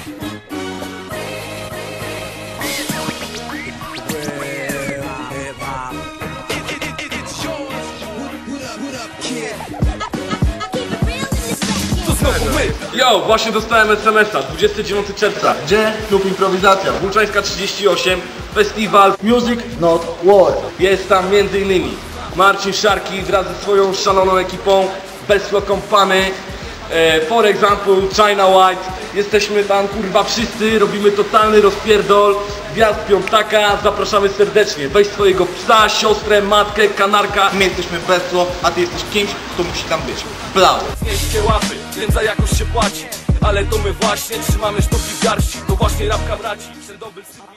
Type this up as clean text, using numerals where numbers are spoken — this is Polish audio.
Yo, właśnie dostałem SMS-a, 29 czerwca. Gdzie? Klub Improwizacja. Włóczańska 38, festiwal. Music Not War. Jest tam m.in. Marcin Szarki wraz ze swoją szaloną ekipą, Beslo Company, for example China White. Jesteśmy tam kurwa wszyscy, robimy totalny rozpierdol. Gwiazd Piątaka, zapraszamy serdecznie. Weź swojego psa, siostrę, matkę, kanarka. My jesteśmy Beslo, a ty jesteś kimś, kto musi tam być. Blau. Znieście łapy, więc za jakość się płaci. Ale to my właśnie trzymamy sztuki w garści. To właśnie rapka braci.